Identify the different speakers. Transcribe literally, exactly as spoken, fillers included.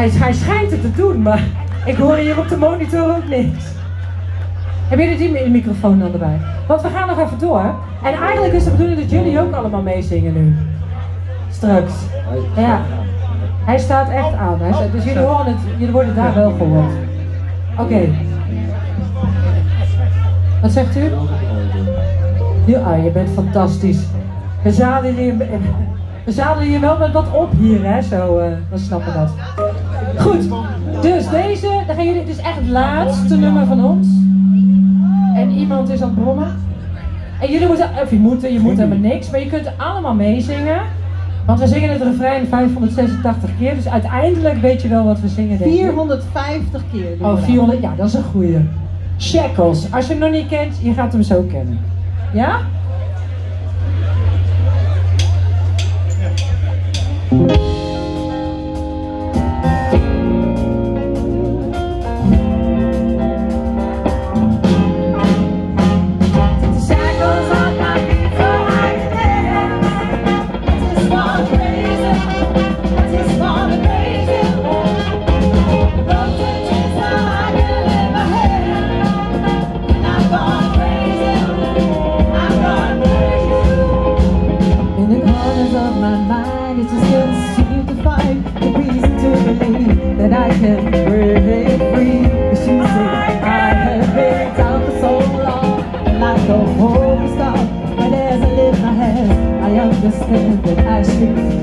Speaker 1: Hij, hij schijnt het te doen, maar ik hoor hier op de monitor ook niks. Hebben jullie die microfoon dan erbij? Want we gaan nog even door. En eigenlijk is de bedoeling dat jullie ook allemaal meezingen nu. Straks. Ja. Hij staat echt aan. Hij staat, dus jullie, horen het, jullie worden daar wel gehoord. Oké. Okay. Wat zegt u? Ja, ah, je bent fantastisch. We zadelen je, we zadelen je wel met wat op hier, hè? Zo, uh, dan snappen we dat. Goed, dus deze, dan gaan jullie, dit is echt het laatste nummer van ons. En iemand is aan het brommen. En jullie moeten, of je moet, je moet helemaal niks, maar je kunt allemaal meezingen. Want we zingen het refrein vijfhonderdzesentachtig keer, dus uiteindelijk weet je wel wat we zingen. Denk ik.
Speaker 2: vierhonderdvijftig keer.
Speaker 1: Oh, vierhonderd, ja, dat is een goeie. Shackles, als je hem nog niet kent, je gaat hem zo kennen. Ja?
Speaker 2: That I can break free. Cause you say I have been down for so long, like a holy star. But as I lift my hands, I understand that I should